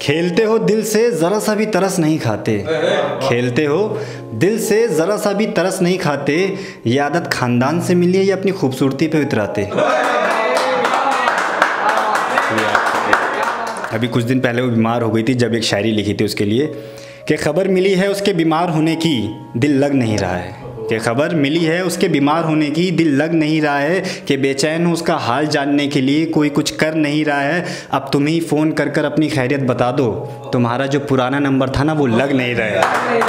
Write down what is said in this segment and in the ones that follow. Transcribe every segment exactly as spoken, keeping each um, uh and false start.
खेलते हो दिल से ज़रा सा भी तरस नहीं खाते, खेलते हो दिल से ज़रा सा भी तरस नहीं खाते, ये आदत ख़ानदान से मिली है या अपनी खूबसूरती पे उतराते। अभी कुछ दिन पहले वो बीमार हो गई थी, जब एक शायरी लिखी थी उसके लिए कि खबर मिली है उसके बीमार होने की, दिल लग नहीं रहा है। कि खबर मिली है उसके बीमार होने की, दिल लग नहीं रहा है। कि बेचैन हूँ उसका हाल जानने के लिए, कोई कुछ कर नहीं रहा है। अब तुम ही फ़ोन कर कर अपनी खैरियत बता दो, तुम्हारा जो पुराना नंबर था ना वो लग नहीं रहा है।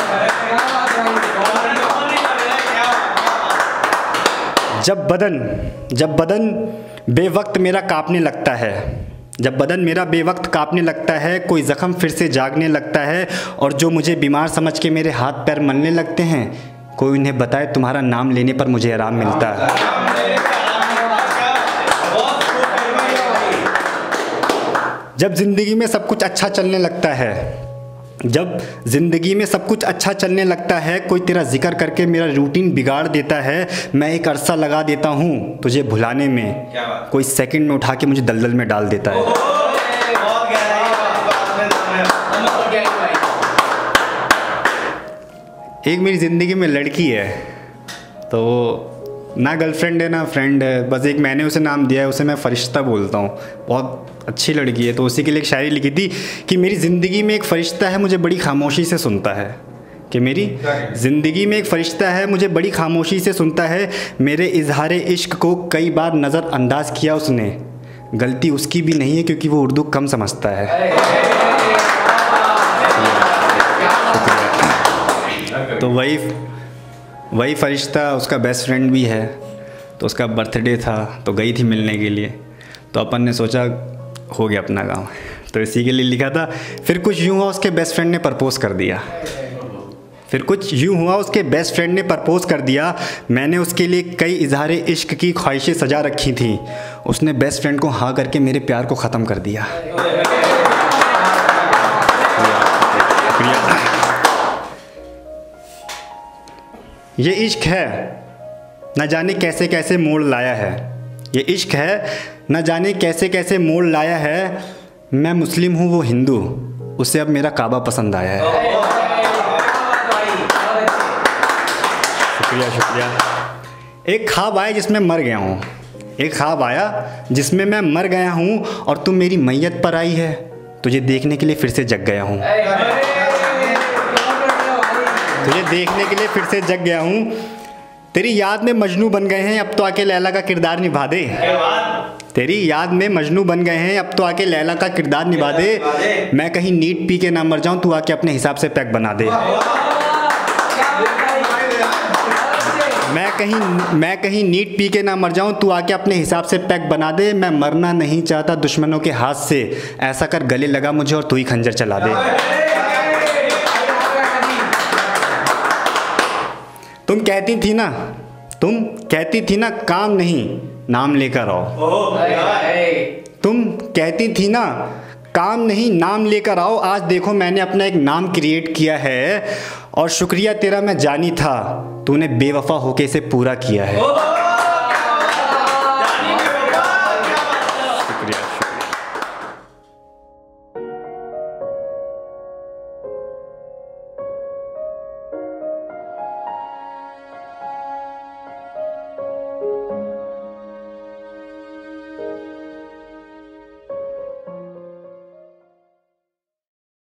जब बदन जब बदन बेवक्त मेरा कांपने लगता है, जब बदन मेरा बेवक्त कांपने लगता है, कोई ज़ख्म फिर से जागने लगता है, और जो मुझे बीमार समझ के मेरे हाथ पैर मलने लगते हैं, कोई उन्हें बताए तुम्हारा नाम लेने पर मुझे आराम मिलता है। जब ज़िंदगी में सब कुछ अच्छा चलने लगता है, जब ज़िंदगी में सब कुछ अच्छा चलने लगता है, कोई तेरा जिक्र करके मेरा रूटीन बिगाड़ देता है, मैं एक अरसा लगा देता हूँ तुझे भुलाने में, कोई सेकंड में उठा के मुझे दलदल में डाल देता है। एक मेरी ज़िंदगी में लड़की है, तो ना गर्लफ्रेंड है ना फ्रेंड है, बस एक मैंने उसे नाम दिया है, उसे मैं फ़रिश्ता बोलता हूँ। बहुत अच्छी लड़की है, तो उसी के लिए एक शायरी लिखी थी कि मेरी ज़िंदगी में एक फ़रिश्ता है मुझे बड़ी खामोशी से सुनता है। कि मेरी ज़िंदगी में एक फ़रिश्ता है मुझे बड़ी खामोशी से सुनता है, मेरे इजहार इश्क को कई बार नज़रअंदाज किया उसने, गलती उसकी भी नहीं है क्योंकि वो उर्दू कम समझता है। तो वही वही फ़रिश्ता उसका बेस्ट फ्रेंड भी है, तो उसका बर्थडे था तो गई थी मिलने के लिए, तो अपन ने सोचा हो गया अपना काम, तो इसी के लिए लिखा था। फिर कुछ यूँ हुआ उसके बेस्ट फ्रेंड ने प्रपोज़ कर दिया, फिर कुछ यूँ हुआ उसके बेस्ट फ्रेंड ने प्रपोज़ कर दिया, मैंने उसके लिए कई इजहार इश्क की ख्वाहिशें सजा रखी थी, उसने बेस्ट फ्रेंड को हाँ करके मेरे प्यार को ख़त्म कर दिया। ये इश्क है न जाने कैसे कैसे मोड़ लाया है, ये इश्क है न जाने कैसे कैसे मोड़ लाया है, मैं मुस्लिम हूँ वो हिंदू, उसे अब मेरा काबा पसंद आया है। शुक्रिया शुक्रिया। एक ख्वाब आया जिसमें मर गया हूँ, एक ख्वाब आया जिसमें मैं मर गया हूँ, और तुम मेरी मैयत पर आई है, तुझे देखने के लिए फिर से जग गया हूँ, तुझे देखने के लिए फिर से जग गया हूँ, तेरी याद में मजनू बन गए हैं अब तो आके लैला का किरदार निभा दे, तेरी याद में मजनू बन गए हैं अब तो आके लैला का किरदार निभा दे, मैं कहीं नीट पी के ना मर जाऊँ तू आके अपने हिसाब से पैक बना दे, मैं कहीं मैं कहीं नीट पी के ना मर जाऊँ तू आके अपने हिसाब से पैक बना दे, मैं मरना नहीं चाहता दुश्मनों के हाथ से, ऐसा कर गले लगा मुझे और तू ही खंजर चला दे। तुम कहती थी ना तुम कहती थी ना काम नहीं नाम लेकर आओ, तुम कहती थी ना काम नहीं नाम लेकर आओ, आज देखो मैंने अपना एक नाम क्रिएट किया है, और शुक्रिया तेरा मैं जानी था, तूने बेवफा होके इसे पूरा किया है।